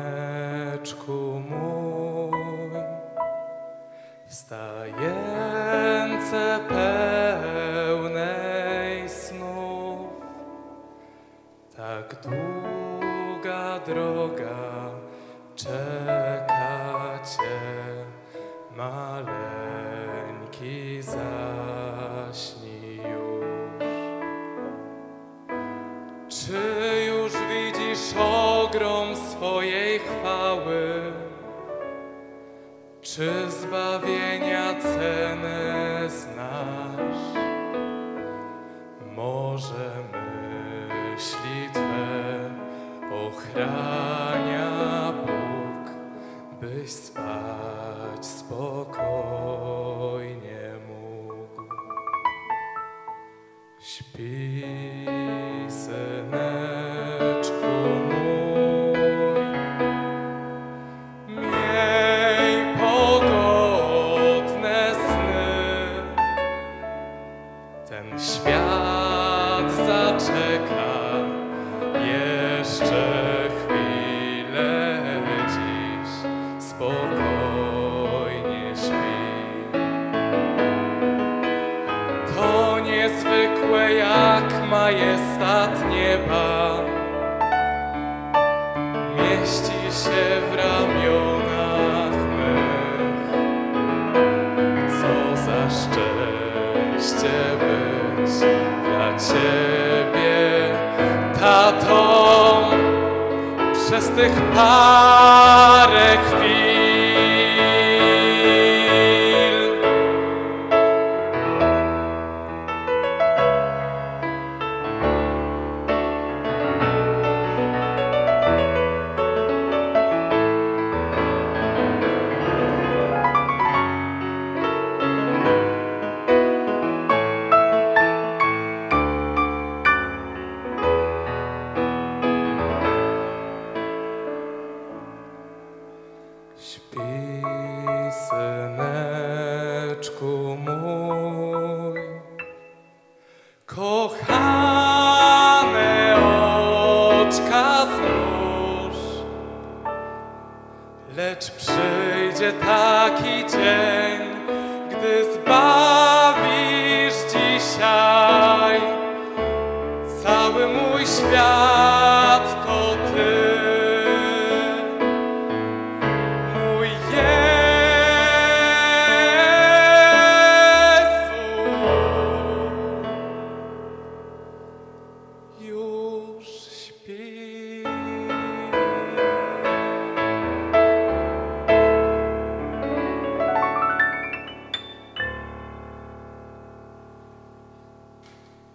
syneczku mój, wstające pełnej snów, tak długa droga czeka cię, maleńki, zaśnij już. Czy już widzisz ogrom swojej chwały? Czy zbawienia cenę znasz? Może myśli Twe ochrania Bóg, byś spać spokojnie mógł. Śpi, syneczku mój, miej pogodne sny. Ten świat zaczeka jeszcze chwilę dziś, spokojnie śpi. To niezwykłe jak majestat nieba, mieści się w ramionach mych. Co za szczęście być dla Ciebie tatą przez tych parę chwil. Śpi, syneczku mój, kochane oczka zmruż, lecz przyjdzie taki dzień, gdy zbawisz dzisiaj cały mój świat.